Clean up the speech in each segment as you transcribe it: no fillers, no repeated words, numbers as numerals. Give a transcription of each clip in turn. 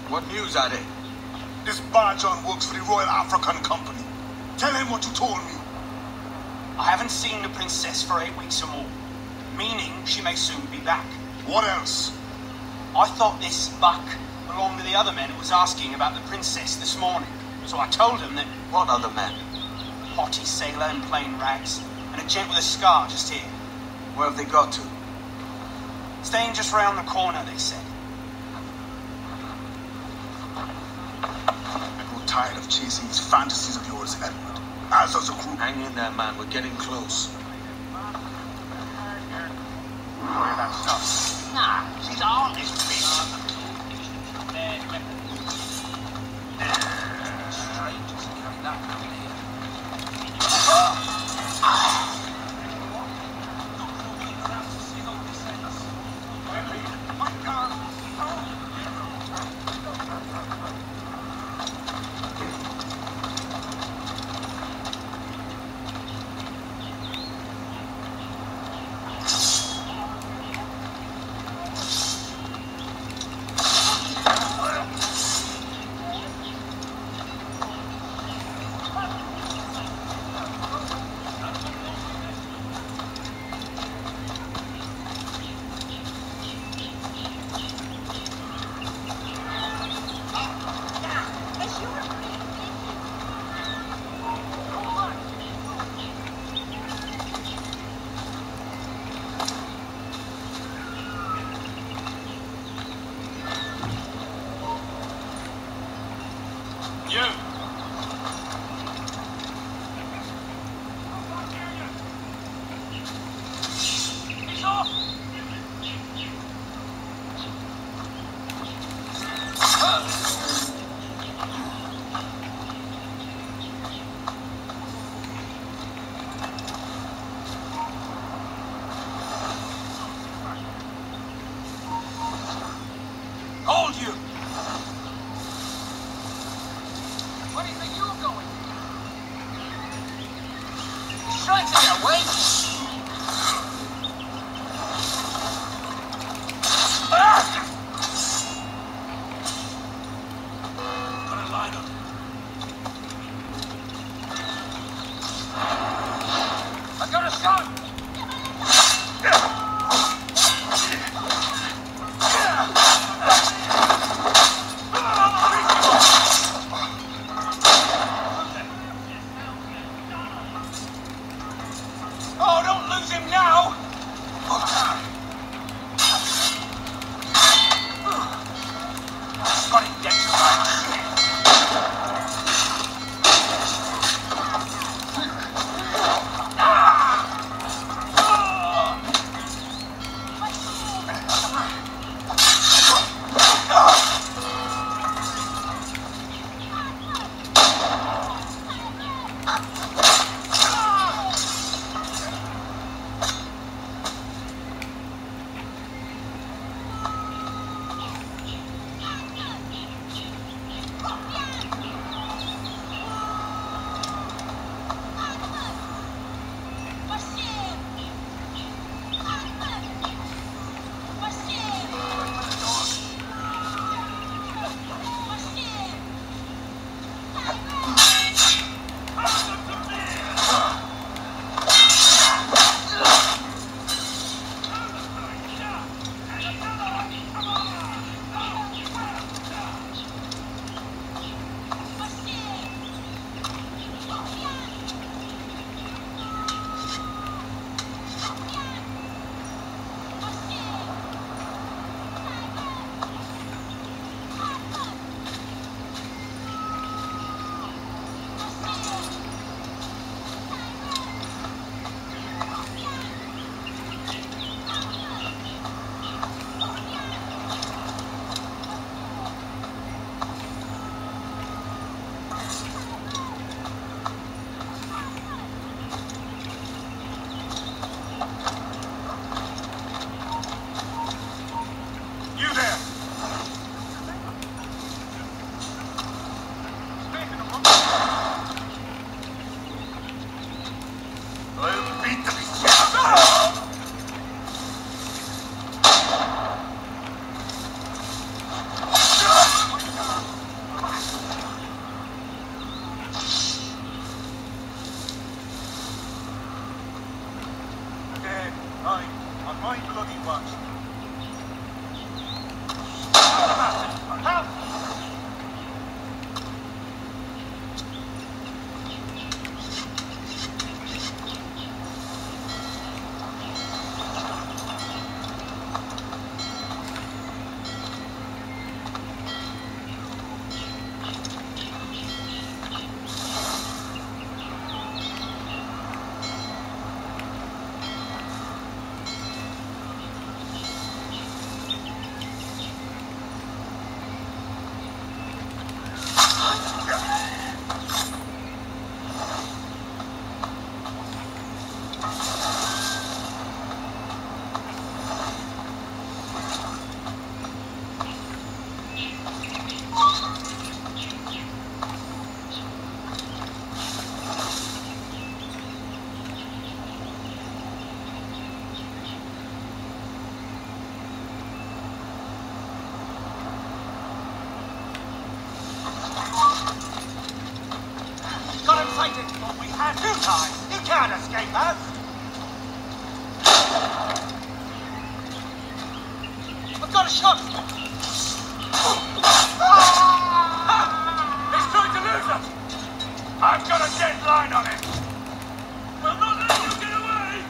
What news are they? This Barjon works for the Royal African Company. Tell him what you told me. I haven't seen the princess for 8 weeks or more, meaning she may soon be back. What else? I thought this buck belonged to the other men who was asking about the princess this morning. So I told him that... What other men? Haughty sailor in plain rags, and a gent with a scar just here. Where have they got to? Staying just round the corner, they said. I grow tired of chasing these fantasies of yours, Edward. As does the crew. Hang in there, man. We're getting close. That stuff. Nah, she's all this bitch. Strangers carry that down here. Hold you! Where do you think you're going? Straight to your way! Put a line on. I got a shot! I didn't thought we had you time. You can't escape us. I've got a shot. He's trying to lose us! I've got a dead line on him! We'll not let you get away!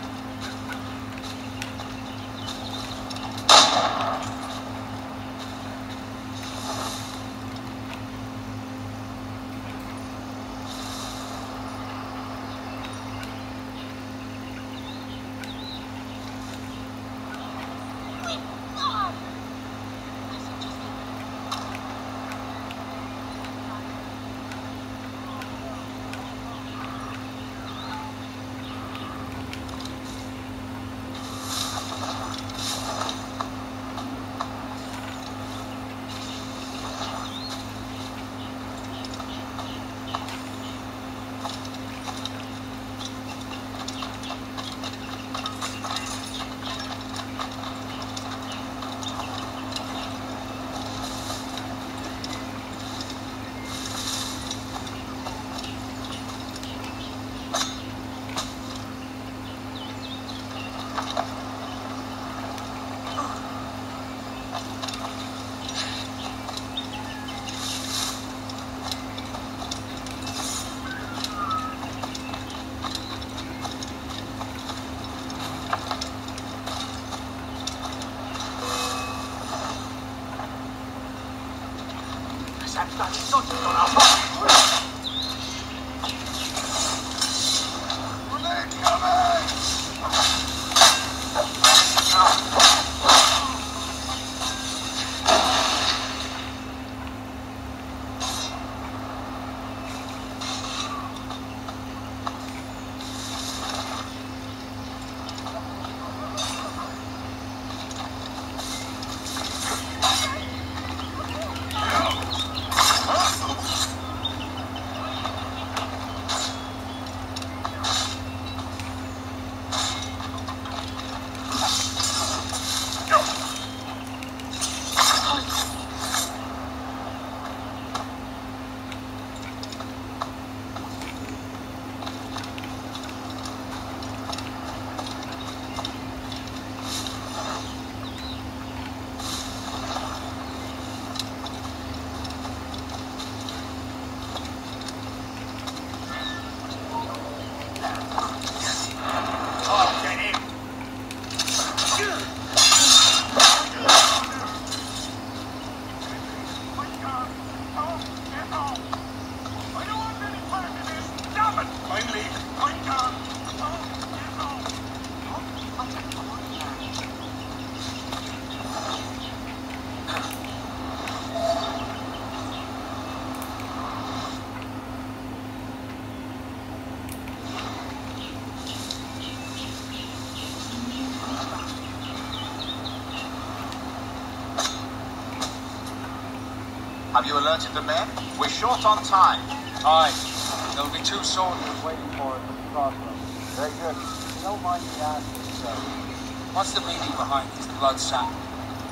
Have you alerted the men? We're short on time. Aye. There'll be 2 soldiers waiting for us at the crossroads. Very good. You don't mind me asking, sir. What's the meaning behind these blood samples?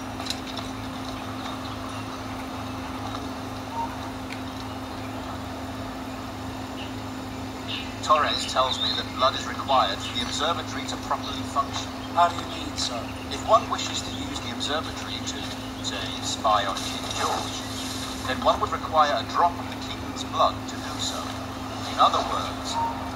Torres tells me that blood is required for the observatory to properly function. How do you mean, sir? If one wishes to use the observatory to, say, spy on King George, then one would require a drop of the King's blood to do so. In other words,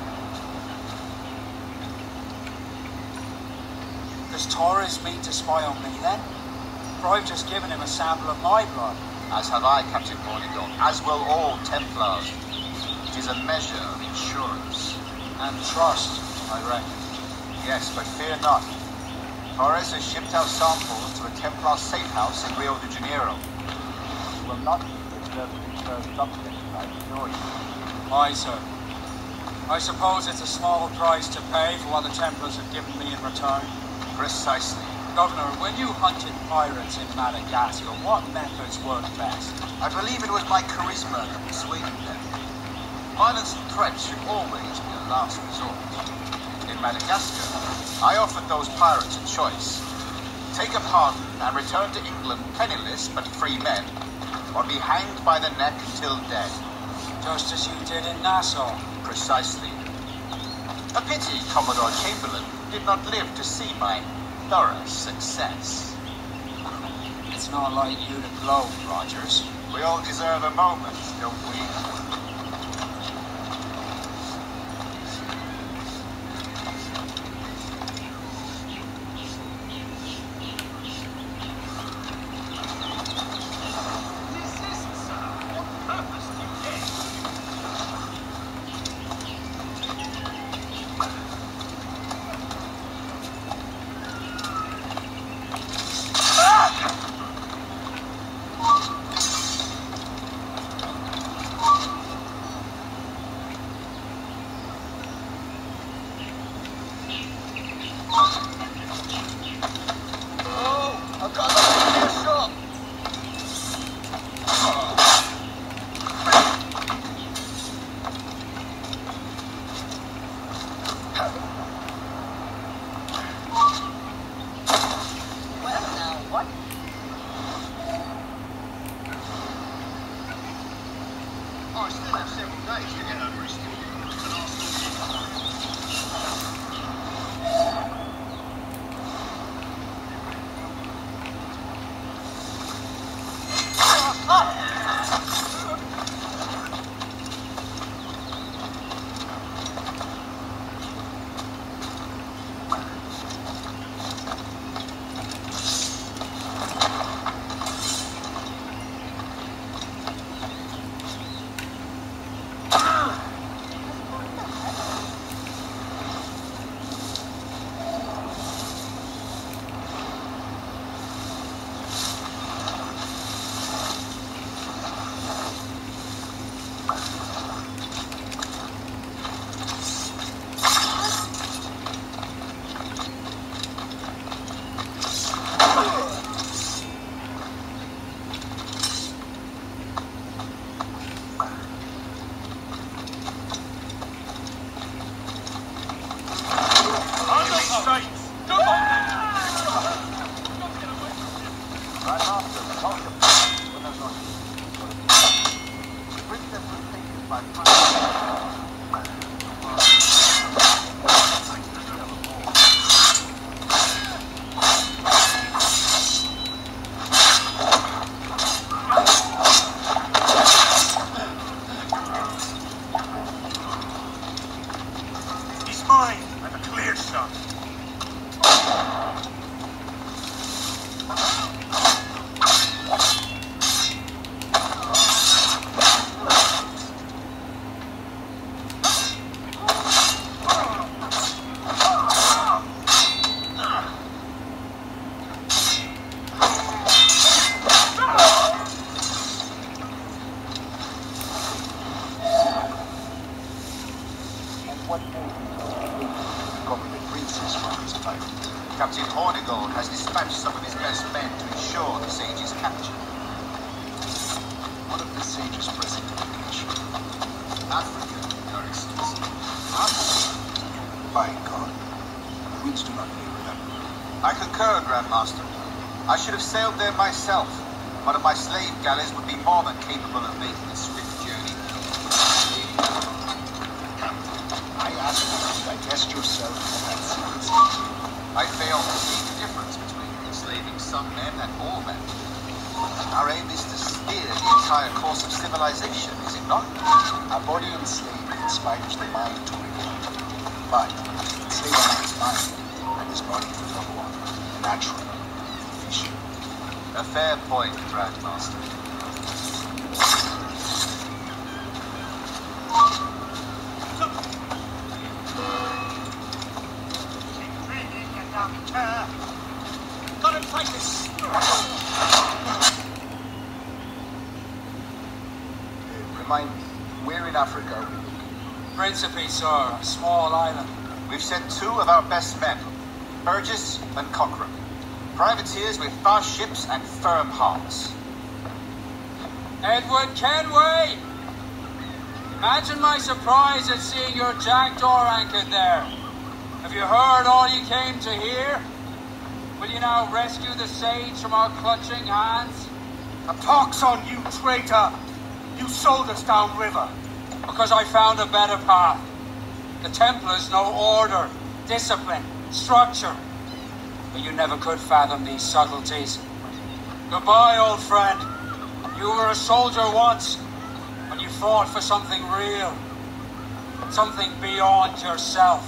does Torres mean to spy on me then? For I've just given him a sample of my blood. as have I, Captain Mornington, as will all Templars. It is a measure of insurance. And trust, I reckon. Yes, but fear not. Torres has shipped out samples to a Templar safe house in Rio de Janeiro. You will not disturb the subject, I assure you. Aye, sir. I suppose it's a small price to pay for what the Templars have given me in return. Precisely. Governor, when you hunted pirates in Madagascar, what methods worked best? I believe it was my charisma that persuaded them. Violence and threats should always be a last resort. In Madagascar, I offered those pirates a choice. Take a pardon and return to England penniless but free men, or be hanged by the neck until dead. Just as you did in Nassau. Precisely. A pity Commodore Chamberlain did not live to see my thorough success. It's not like you to gloat, Rogers. We all deserve a moment, don't we? Captain Hornigold has dispatched some of his best men to ensure the Sage's capture. What of the Sage's present location? Africa, Your Excellency. Africa? By God, the winds do not favor them. I concur, Grandmaster. I should have sailed there myself. One of my slave galleys would be more than capable of making a swift journey. I ask you to digest yourself in that secret. I fail to see the difference between enslaving some men and all men. Our aim is to steer the entire course of civilization, is it not? A body enslaved inspires the mind to revolt. But enslave a man's mind, and his body will follow on, naturally, efficient. A fair point, Grandmaster. Gotta fight this. Remind me, where in Africa are we looking? Principe, sir, a small island. We've sent two of our best men, Burgess and Cochrane. Privateers with fast ships and firm hearts. Edward Kenway! Imagine my surprise at seeing your jackdaw anchored there. Have you heard all you came to hear? Will you now rescue the Sage from our clutching hands? A pox on you, traitor! You sold us downriver. because I found a better path. The Templars know order, discipline, structure. But you never could fathom these subtleties. Goodbye, old friend. You were a soldier once, when you fought for something real. Something beyond yourself.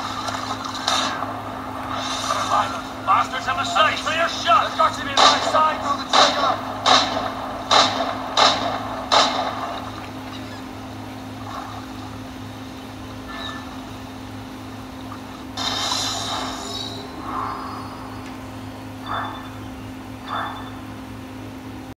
Bastards have a sight, clear shot! Got him in my side!